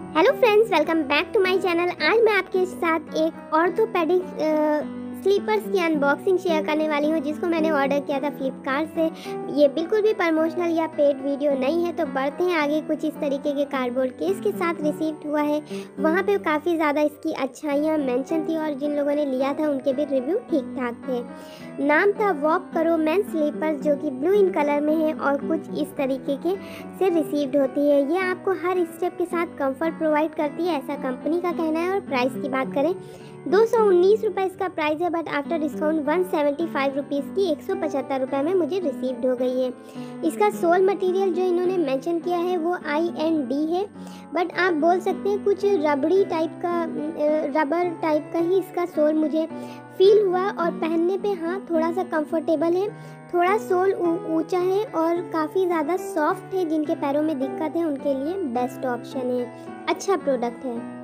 Hello friends, welcome back to my channel. आज मैं आपके साथ एक ऑर्थोपेडिक स्लीपर्स की अनबॉक्सिंग शेयर करने वाली हूँ, जिसको मैंने ऑर्डर किया था फ्लिपकार्ट से। ये बिल्कुल भी प्रमोशनल या पेड वीडियो नहीं है। तो बढ़ते हैं आगे। कुछ इस तरीके के कार्डबोर्ड केस के साथ रिसीव्ड हुआ है। वहाँ पे काफ़ी ज़्यादा इसकी अच्छाइयाँ मेंशन थी और जिन लोगों ने लिया था उनके भी रिव्यू ठीक ठाक थे। नाम था वॉक करो मेन स्लीपर्स, जो कि ब्लू इन कलर में है और कुछ इस तरीके के से रिसीव्ड होती है। ये आपको हर स्टेप के साथ कंफर्ट प्रोवाइड करती है, ऐसा कंपनी का कहना है। और प्राइस की बात करें, 219 रुपये इसका प्राइस है, बट आफ्टर डिस्काउंट 175 रुपीज़ की 175 रुपये में मुझे रिसीव्ड हो गई है। इसका सोल मटेरियल जो इन्होंने मेंशन किया है वो IND है, बट आप बोल सकते हैं कुछ रबड़ी टाइप का, रबर टाइप का ही इसका सोल मुझे फील हुआ। और पहनने पे हाँ थोड़ा सा कंफर्टेबल है, थोड़ा सोल ऊंचा है और काफ़ी ज़्यादा सॉफ्ट है। जिनके पैरों में दिक्कत है उनके लिए बेस्ट ऑप्शन है, अच्छा प्रोडक्ट है।